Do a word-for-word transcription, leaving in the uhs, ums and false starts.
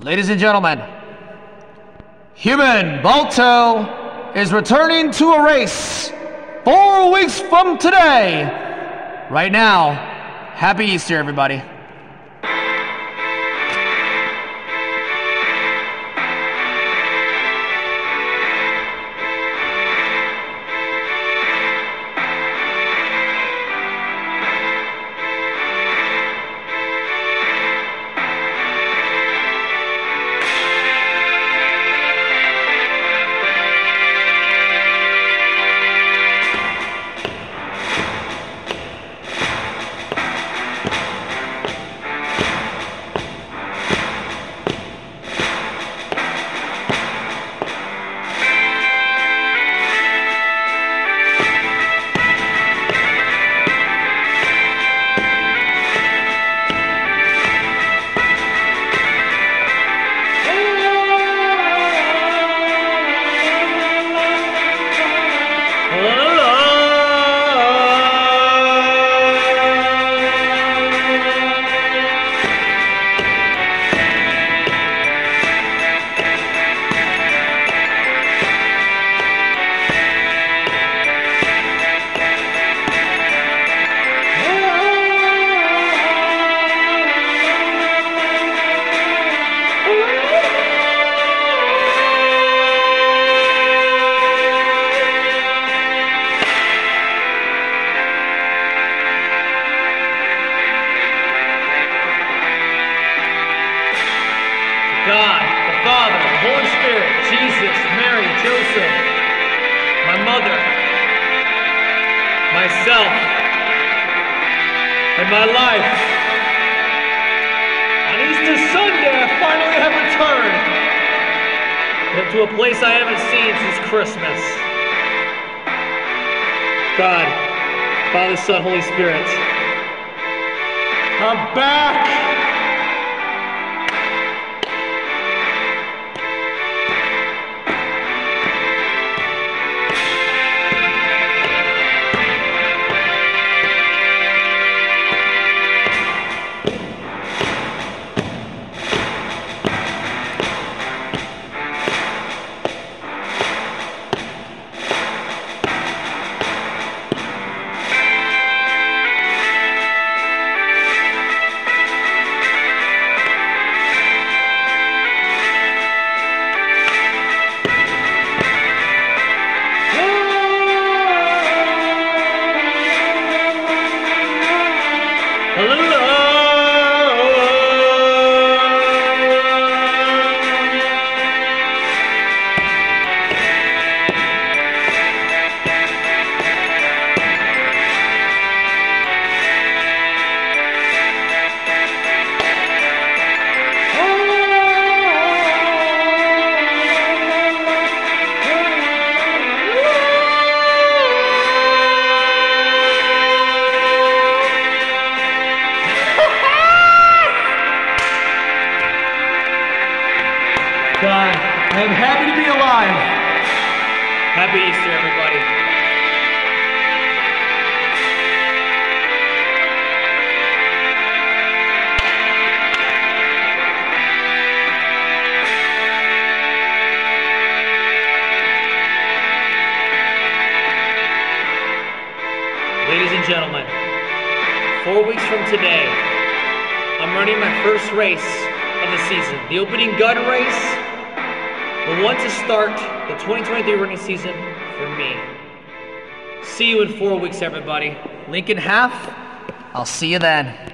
Ladies and gentlemen, Human Balto is returning to a race four weeks from today. Right now, happy Easter, everybody. God, the Father, the Holy Spirit, Jesus, Mary, Joseph, my mother, myself, and my life. On Easter Sunday, I finally have returned to a place I haven't seen since Christmas. God, Father, Son, Holy Spirit, I'm back! God, I am happy to be alive. Happy Easter, everybody. Ladies and gentlemen, four weeks from today, I'm running my first race of the season, the opening gun race. The one to start the twenty twenty-three running season for me. See you in four weeks, everybody. Lincoln half, I'll see you then.